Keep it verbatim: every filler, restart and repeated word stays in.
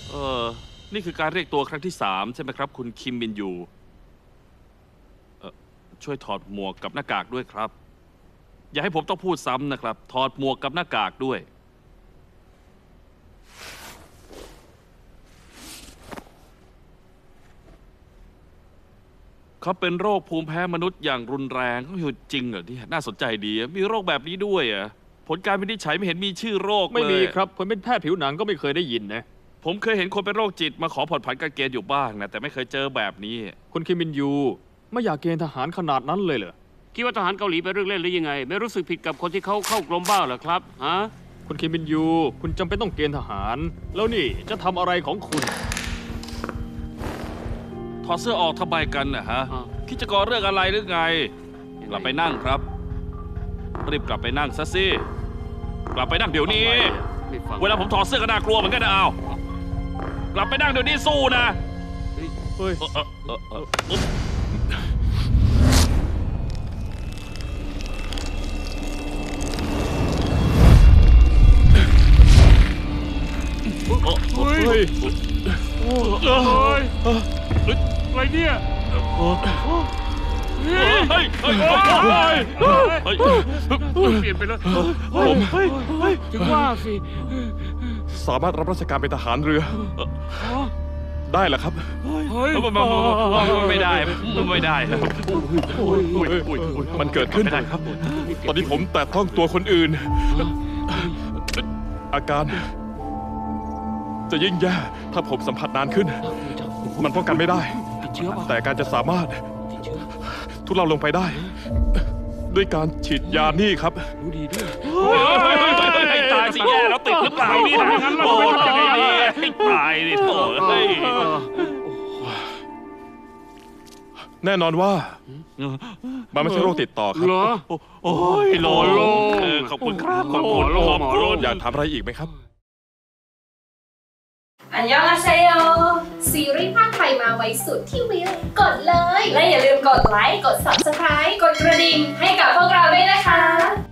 เออนี่คือการเรียกตัวครั้งที่สามใช่ไหมครับคุณคิมมินยูเออช่วยถอดหมวกกับหน้ากากด้วยครับอย่าให้ผมต้องพูดซ้ำนะครับถอดหมวกกับหน้ากากด้วยเขาเป็นโรคภูมิแพ้มนุษย์อย่างรุนแรงเขาอยู่จริงเหรอที่น่าสนใจดีมีโรคแบบนี้ด้วยอ่ะผลการวินิจฉัยไม่เห็นมีชื่อโรคเลยไม่มีครับผมเป็นแพทย์ผิวหนังก็ไม่เคยได้ยินนะผมเคยเห็นคนเป็นโรคจิตมาขอผ่อนผันการเกณฑ์อยู่บ้างนะแต่ไม่เคยเจอแบบนี้คุณคิมมินยูไม่อยากเกณฑ์ทหารขนาดนั้นเลยเหรอคิดว่าทหารเกาหลีเป็นเรื่องเล่นหรือยังไงไม่รู้สึกผิดกับคนที่เขาเข้ากรมบ้างเหรอครับฮะคุณคิมมินยูคุณจำเป็นต้องเกณฑ์ทหารแล้วนี่จะทำอะไรของคุณถอดเสื้อออกทำไมกันนะฮะคิดจะก่อเรื่องอะไรหรือไงกลับไปนั่งครับรีบกลับไปนั่งซะสิกลับไปนั่งเดี๋ยวนี้เวลาผมถอดเสื้อก็น่ากลัวเหมือนกันนะเอากลับไปนั่งเดี๋ยวนี้สู้นะเฮ้ยเฮ้ยเฮ้ยอะไรเนี่ยเฮ้ยเฮ้ยเฮ้ยเฮ้ยเปลี่ยนไปแล้วผมถึงว่าสิสามารถรับราชการเป็นทหารเรือได้เหรอครับเฮ้ยไม่ได้ไม่ได้มันเกิดขึ้นตอนนี้ผมแต่ต้องตัวคนอื่นอาการจะยิ่งแย่ถ้าผมสัมผัสนานขึ้นมันป้องกันไม่ได้แต่การจะสามารถทุเลาลงไปได้ด้วยการฉีดยานี่ครับรู้ดีด้วยให้ตายสิแย่แล้วติดหรือเปล่านี่นะงั้นเราไม่ทำยังไงดีให้ตายดิโถ่เฮ้ยแน่นอนว่ามันไม่ใช่โรคติดต่อครับโอ้ยโลโลขอบคุณครับขอบคุณขอบคุณอยากถามอะไรอีกไหมครับอันยองอาเซโยซีรีส์ภาคไทยมาไว้สุดที่วิวกดเลยและอย่าลืมกดไลค์กด ซับสไครบ์ กดกระดิ่งให้กับพวกเราด้วยนะคะ